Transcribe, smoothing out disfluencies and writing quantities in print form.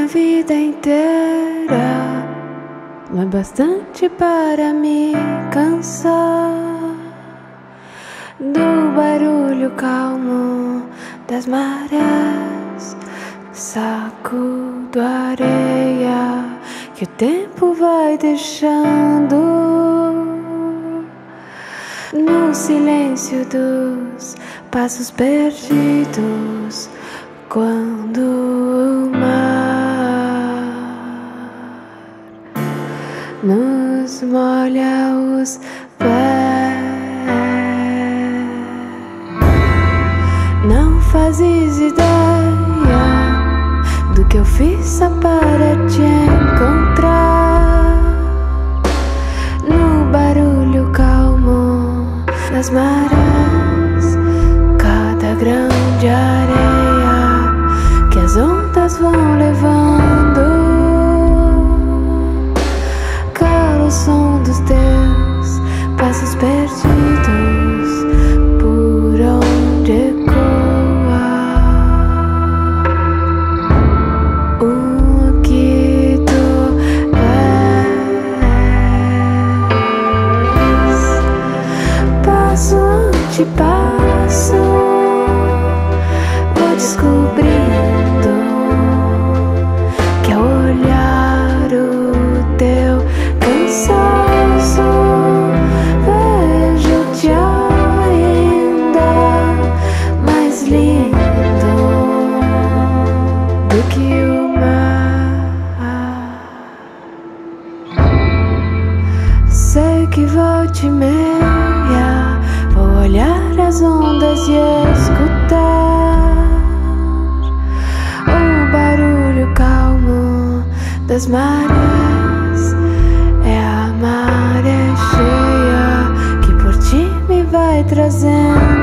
vida inteira não é bastante para me cansar do barulho calmo das marés. Sacudo a areia que o tempo vai deixando no silêncio dos passos perdidos, quando o mar nos molha os pés. Não fazes ideia do que eu fiz só para te encontrar no barulho calmo das marés. Cada grão de areia que as ondas vão levando, cala o som dos teus passos perdidos por onde ecoa o que tu és. Passo ante passo vou descobrindo que ao olhar o teu cansaço vejo-te ainda mais lindo do que o mar. Sei que volta e meia vou olhar as ondas e escutar o barulho calmo das marés. É a maré cheia que por ti me vai trazendo